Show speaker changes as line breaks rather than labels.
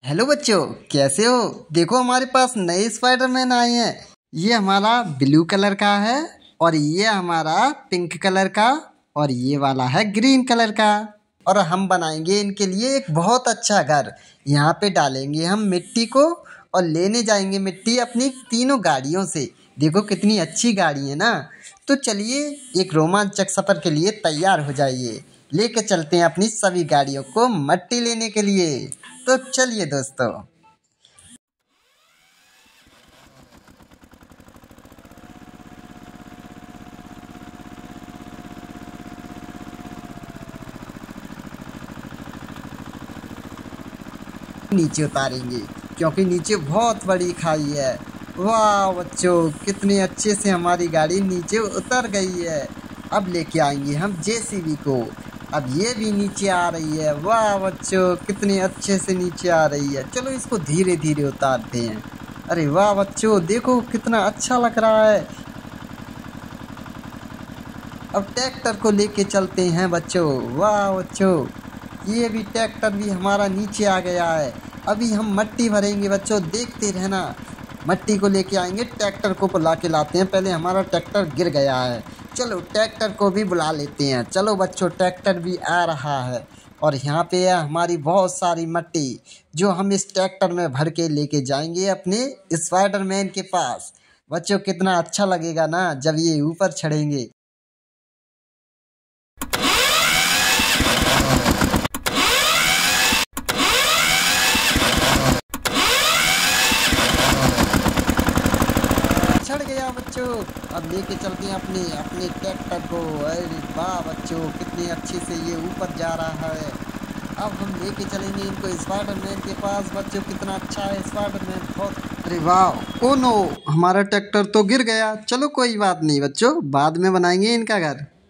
Hello बच्चों, कैसे हो। देखो हमारे पास नए स्पाइडरमैन आए हैं। ये हमारा ब्लू कलर का है और ये हमारा पिंक कलर का और ये वाला है ग्रीन कलर का। और हम बनाएंगे इनके लिए एक बहुत अच्छा घर। यहाँ पे डालेंगे हम मिट्टी को और लेने जाएंगे मिट्टी अपनी तीनों गाड़ियों से। देखो कितनी अच्छी गाड़ी है ना। तो चलिए एक रोमांचक सफ़र के लिए तैयार हो जाइए। लेके चलते हैं अपनी सभी गाड़ियों को मिट्टी लेने के लिए। तो चलिए दोस्तों। नीचे उतारेंगे क्योंकि नीचे बहुत बड़ी खाई है। वाह बच्चों, कितने अच्छे से हमारी गाड़ी नीचे उतर गई है। अब लेके आएंगे हम जेसीबी को। अब ये भी नीचे आ रही है। वाह बच्चों, कितने अच्छे से नीचे आ रही है। चलो इसको धीरे धीरे उतारते हैं। अरे वाह बच्चों, देखो कितना अच्छा लग रहा है। अब ट्रैक्टर को लेके चलते हैं बच्चों। वाह बच्चों, ये भी ट्रैक्टर भी हमारा नीचे आ गया है। अभी हम मट्टी भरेंगे बच्चों, देखते रहना। मट्टी को लेके आएंगे, ट्रैक्टर को बुला के लाते हैं। पहले हमारा ट्रैक्टर गिर गया है। चलो ट्रैक्टर को भी बुला लेते हैं। चलो बच्चों, ट्रैक्टर भी आ रहा है और यहाँ पे है हमारी बहुत सारी मट्टी जो हम इस ट्रैक्टर में भर के लेके जाएंगे अपने स्पाइडरमैन के पास। बच्चों कितना अच्छा लगेगा ना जब ये ऊपर चढ़ेंगे। चढ़ गया बच्चों। अब लेके चलते हैं अपने अपने ट्रैक्टर को। अरे वाह बच्चों, कितने अच्छे से ये ऊपर जा रहा है। अब हम लेके चलेंगे इनको स्पाइडरमैन के पास। बच्चों कितना अच्छा है स्पाइडरमैन, बहुत। अरे वाह, ओ नो, हमारा ट्रैक्टर तो गिर गया। चलो कोई बात नहीं बच्चों, बाद में बनाएंगे इनका घर।